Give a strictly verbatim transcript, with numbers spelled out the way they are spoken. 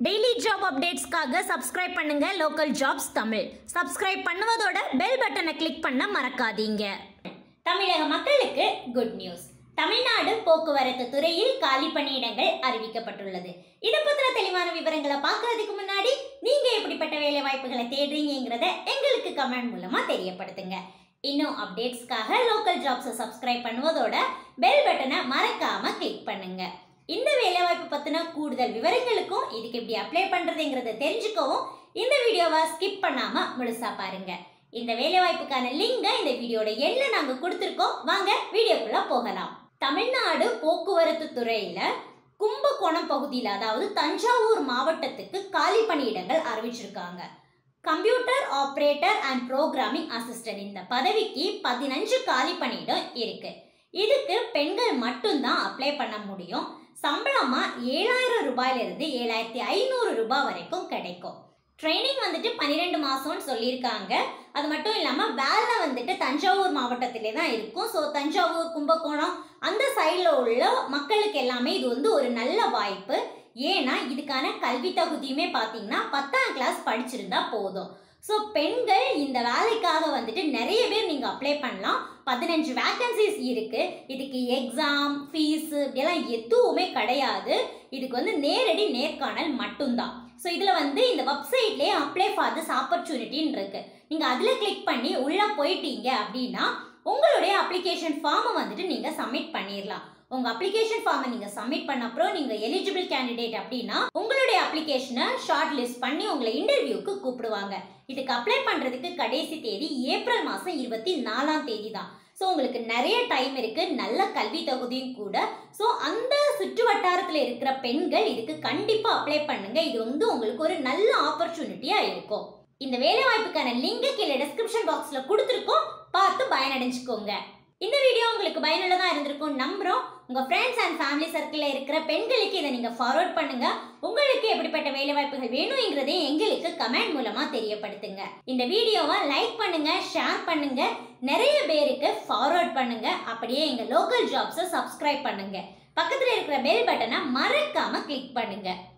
Daily job அப்டேட்ஸ்க்காக subscribe பண்ணுங்க local jobs Tamil. Subscribe பண்ணுவதோட பெல் பட்டனை கிளிக் பண்ண மறக்காதீங்க. தமிழக மக்களுக்கு குட் நியூஸ். தமிழ்நாடு போக்குவரத்து துறையில் காலி பணியிடங்கள் அறிவிக்கப்பட்டுள்ளது. இதை பத்தின தெளிவான விவரங்களை பார்க்கறதுக்கு முன்னாடி நீங்க எப்படிப்பட்ட வேலை வாய்ப்புகளை தேடுறீங்கிறத எங்களுக்கு கமெண்ட் மூலமா தெரியப்படுத்துங்க. இன்னும் அப்டேட்ஸ்க்காக லோக்கல் ஜாப்ஸை சப்ஸ்கிரைப் பண்ணுவதோட பெல் பட்டனை மறக்காம கிளிக் பண்ணுங்க. இந்த வேலைவாய்ப்பு பத்தின கூடுதல் விவரங்களுக்கும் இதுக்கு எப்படி அப்ளை பண்றதுங்கிறத தெரிஞ்சுக்கவும் இந்த வீடியோவை ஸ்கிப் பண்ணாம முழுசா பாருங்க. இந்த வேலைவாய்ப்புக்கான லிங்கை இந்த வீடியோட எண்ல நாங்க கொடுத்திருக்கோம். வாங்க வீடியோக்குள்ள போகலாம். தமிழ்நாடு போக்குவரத்து துறையில கும்பகோணம் பகுதியில், அதாவது தஞ்சாவூர் மாவட்டத்துக்கு காலி பணியிடங்கள் அறிவிச்சிருக்காங்க. Computer operator and programming assistant இந்த பதவிக்கு பதினஞ்சு காலி பணியிடம் இருக்கு. இதுக்கு பெண்கள் மட்டும்தான் அப்ளை பண்ண முடியும். சம்பளமா ஏழாயிரம் ரூபாயில இருந்து ஏழாயிரத்தி ஐநூறு ரூபாய் வரைக்கும் கிடைக்கும். ட்ரைனிங் வந்துட்டு பன்னிரெண்டு மாசம்னு சொல்லியிருக்காங்க. அது மட்டும் இல்லாம வேலை வந்துட்டு தஞ்சாவூர் மாவட்டத்திலே தான் இருக்கும். ஸோ தஞ்சாவூர், கும்பகோணம் அந்த சைடில் உள்ள மக்களுக்கு எல்லாமே இது வந்து ஒரு நல்ல வாய்ப்பு. ஏன்னா இதுக்கான கல்வி தகுதியுமே பார்த்தீங்கன்னா பத்தாம் கிளாஸ் படிச்சிருந்தா போதும். ஸோ பெண்கள் இந்த வேலைக்காக வந்துட்டு நிறைய பேர் நீங்கள் அப்ளை பண்ணலாம். பதினஞ்சு வேக்கன்சிஸ் இருக்கு. இதுக்கு எக்ஸாம், ஃபீஸு இப்படியெல்லாம் எதுவுமே கிடையாது. இதுக்கு வந்து நேரடி நேர்காணல் மட்டும்தான். ஸோ இதில் வந்து இந்த வெப்சைட்லேயே அப்ளை ஃபார் திஸ் ஆப்பர்ச்சுனிட்டின்னு இருக்கு. நீங்கள் அதில் கிளிக் பண்ணி உள்ளே போயிட்டீங்க அப்படின்னா உங்களுடைய அப்ளிகேஷன் ஃபார்மை வந்துட்டு நீங்கள் சப்மிட் பண்ணிடலாம். உங்க அப்ளிகேஷன் ஃபார்மை நீங்க சப்மிட் பண்ண அப்புறம் நீங்க எலிஜிபிள் கேண்டிடேட் அப்படின்னா உங்களுடைய அப்ளிகேஷனை ஷார்ட் லிஸ்ட் பண்ணி உங்களை இன்டர்வியூக்கு கூப்பிடுவாங்க. இதுக்கு அப்ளை பண்றதுக்கு கடைசி தேதி ஏப்ரல் மாசம் இருபத்தி நாலாம் தேதி தான். ஸோ உங்களுக்கு நிறைய டைம் இருக்கு. நல்ல கல்வி தகுதியும் கூட. ஸோ அந்த சுற்று வட்டாரத்தில் இருக்கிற பெண்கள் இதுக்கு கண்டிப்பா அப்ளை பண்ணுங்க. இது வந்து உங்களுக்கு ஒரு நல்ல ஆப்பர்ச்சுனிட்டியா இருக்கும். இந்த வேலை வாய்ப்புக்கான லிங்க் கீழே டிஸ்கிரிப்ஷன் பாக்ஸ்ல கொடுத்துருக்கோம். பார்த்து பயனடைஞ்சுக்கோங்க. இந்த வீடியோ உங்களுக்கு பயனுள்ளதா இருந்திருக்கும் நம்புறோம். உங்க ஃப்ரெண்ட்ஸ் அண்ட் ஃபேமிலி சர்க்கிள்ல இருக்கிற பெண்களுக்கு இதை நீங்க ஃபார்வர்ட் பண்ணுங்க. உங்களுக்கு எப்படிப்பட்ட வேலை வாய்ப்புகள் வேணும்ங்கிறதையும் எங்களுக்கு கமெண்ட் மூலமா தெரியப்படுத்துங்க. இந்த வீடியோவை லைக் பண்ணுங்க, ஷேர் பண்ணுங்க, நிறைய பேருக்கு ஃபார்வர்ட் பண்ணுங்க. அப்படியே எங்க லோக்கல் ஜாப்ஸை சப்ஸ்கிரைப் பண்ணுங்க. பக்கத்துல இருக்கிற பெல் பட்டனை மறக்காம கிளிக் பண்ணுங்க.